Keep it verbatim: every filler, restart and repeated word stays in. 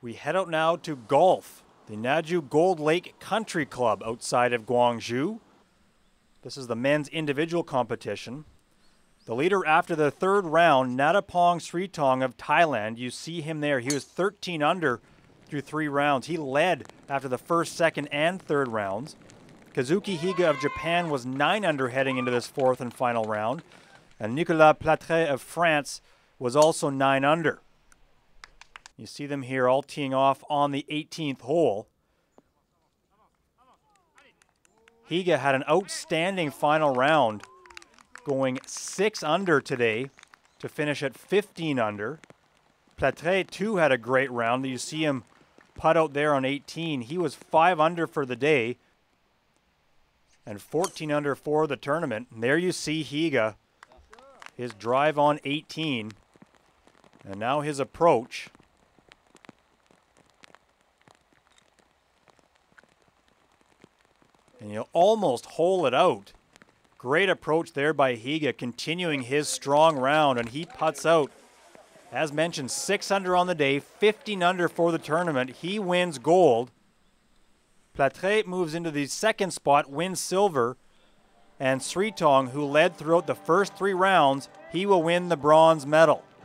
We head out now to golf, the Naju Gold Lake Country Club outside of Gwangju. This is the men's individual competition. The leader after the third round, Natapong Sritong of Thailand. You see him there. He was thirteen under through three rounds. He led after the first, second, and third rounds. Kazuki Higa of Japan was nine under heading into this fourth and final round. And Nicolas Platret of France was also nine under. You see them here all teeing off on the eighteenth hole. Higa had an outstanding final round, going six under today to finish at fifteen under. Platret too had a great round. You see him putt out there on eighteen. He was five under for the day and fourteen under for the tournament. And there you see Higa, his drive on eighteen, and now his approach. And you'll almost hole it out. Great approach there by Higa, continuing his strong round, and he putts out, as mentioned, six under on the day, fifteen under for the tournament. He wins gold. Platret moves into the second spot, wins silver, and Sritong, who led throughout the first three rounds, he will win the bronze medal.